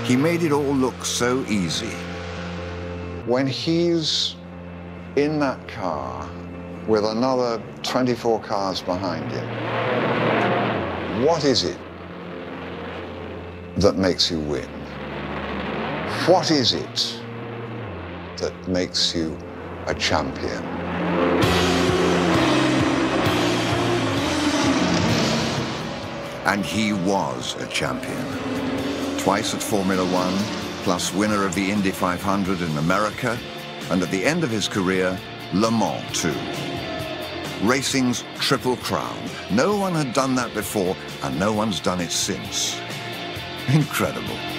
He made it all look so easy. When he's in that car with another 24 cars behind him, what is it that makes you win? What is it that makes you a champion? And he was a champion. Twice at Formula One, plus winner of the Indy 500 in America, and at the end of his career, Le Mans too. Racing's triple crown. No one had done that before, and no one's done it since. Incredible.